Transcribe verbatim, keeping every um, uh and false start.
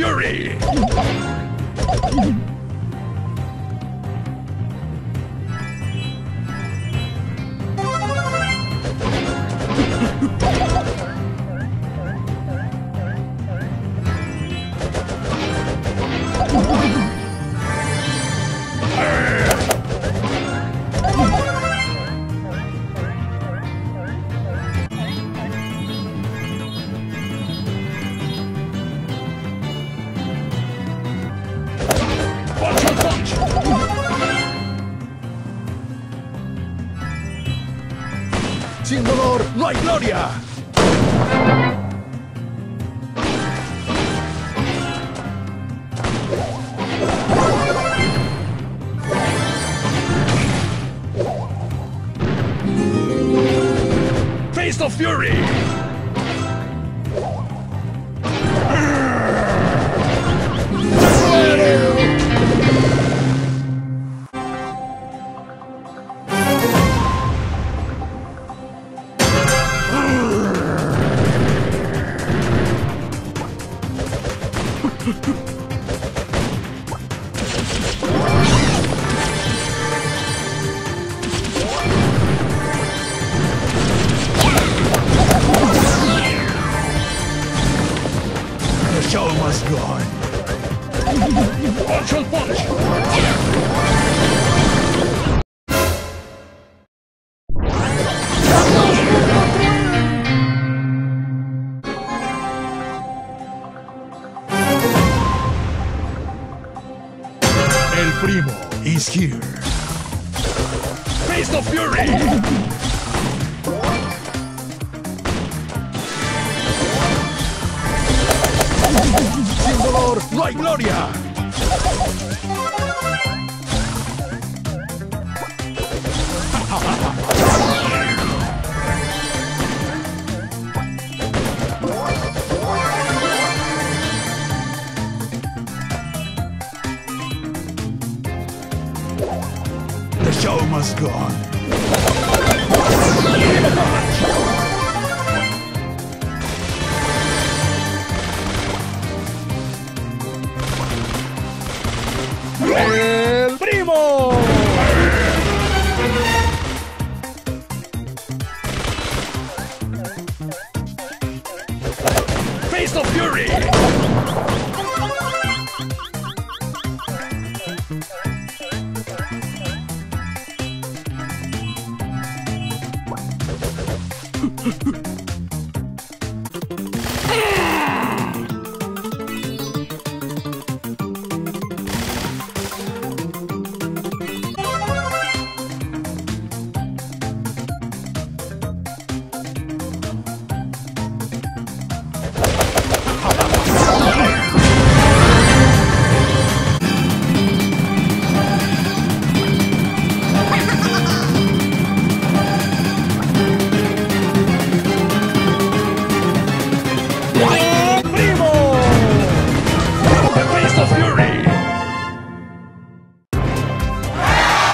Fury! Sin dolor no hay gloria. Face of Fury! The show must go on. Punch punch! El primo is here. Face of Fury! Sin dolor no hay gloria. The show must go on. El primo. Face of Fury!